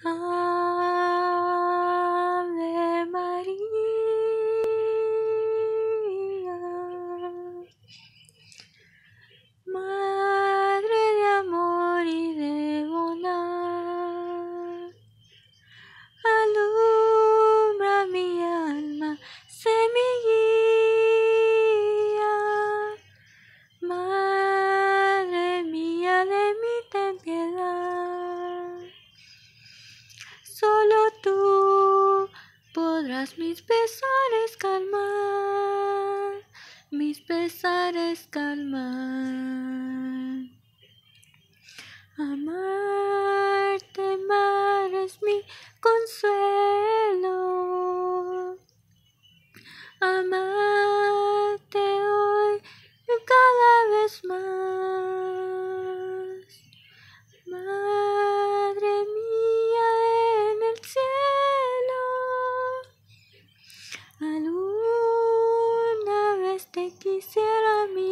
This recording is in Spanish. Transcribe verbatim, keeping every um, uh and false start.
Ave María, Madre de amor y de bondad, alumbra mi alma, sé mi guía. Madre mía, de mí ten piedad. Solo tú podrás mis pesares calmar, mis pesares calmar. Amarte, Madre, es mi consuelo. Amarte hoy y cada vez más. Madre mía en el cielo, alguna vez te quisiera mirar.